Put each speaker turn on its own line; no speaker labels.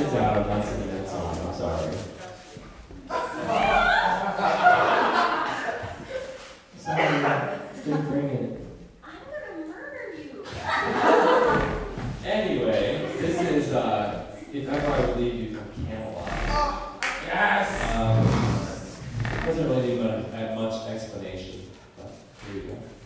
is out. I'm not singing that song. I'm sorry. Sorry, didn't bring it.
I'm gonna murder you.
Anyway, this is If Ever I Would Leave You from Camelot. Yes! Doesn't really need much explanation, but here you go.